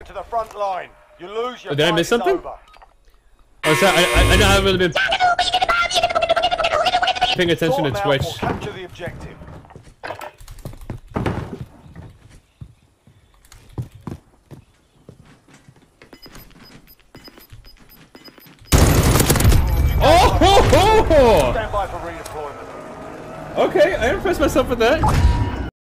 to the front line. You lose your Oh, did I miss something? over. Oh, sorry, I know I haven't really been paying attention to Sort 'em out, Twitch. we'll capture the objective. Oh! Ho, ho, ho. Stand by for redeployment. Okay, I impressed myself with that.